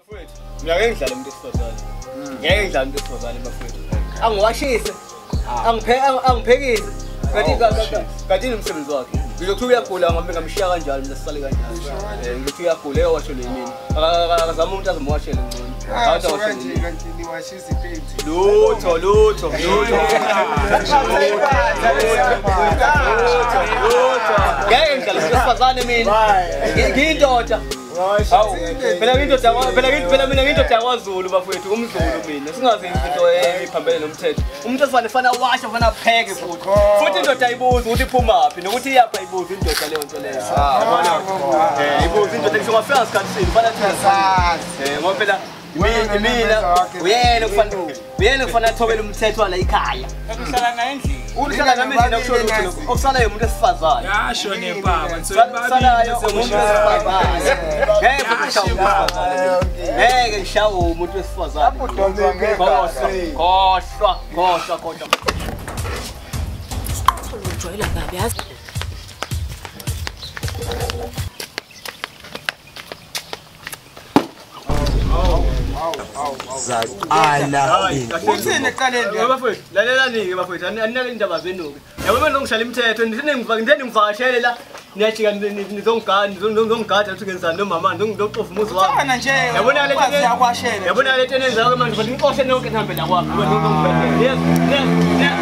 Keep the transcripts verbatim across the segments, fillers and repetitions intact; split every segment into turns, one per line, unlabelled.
Bafowethu, ngiyake ngidlala umuntu esifazane. Ngeke ngidlala umuntu esifazane bafowethu. Angiwashise. Angiphe angiphekise. Kanti kanti umsebenzi wakhe. Ngizothuka uyagula ngoba ngamshiya kanjalo mina sisale kanjalo. Eh ngizothuka uyagula eyawashele yimini. Akazama umuntu azomwashele ngcono.
Hayi washele kanti niwashisa ipaint.
Lutho lutho lutho. Ngeke ngidlala umuntu esifazane mina. Ngiyindoda. Hawu phela ngiyindoda phela ngithi phela mina ngiyindoda yakwaZulu bafowethu umZulu mina singazi into ephambene nomthetho umuntu efana efana washa efana pheke futhi futhi indoda ayibuza ukuthi iphumaphi nokuthi iyapha ibuza indoda leyo nto leyo yabona eh ibuza indoda ngisho ngafika isikhathi fana thina eh ngoba phela mina mina uyena kufanele uyena kufanele athobele umthetho wala ekhaya
Uhlala naye endlini.
uhlala nami endlini akusho ukuthi okusalayo umuntu esifazane
Yasho nebaba
Salayo umuntu wesifazane. Ngeke ngishawule. Ngeke ngishawule umuntu wesifazane. Khohlwa, khohlwa, khohlwa.
Ujwayela kabi yazi.
Zaqala.
Uthini eqaleni bafowethu? Lalelani-ke bafowethu, aninake indaba zenuke. Yabo manje ngishaya imithetho, ngitheni ngivakashele la. Niyajika nizongigada, nizongigada ukuthi ngenzani nomama, ngizoxova umuzi wami.
Khona nje.
Yabona le nto
yakwashela.
Yabona le nto enenzayo manje, futhi ngixoshe nonke nihambe la kwami. Ngoba ngizongibhedela. Yes, yes, yes.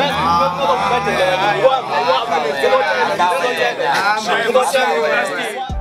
Ngizongibhedela. Kwami, kwami. Ngizongibhedela.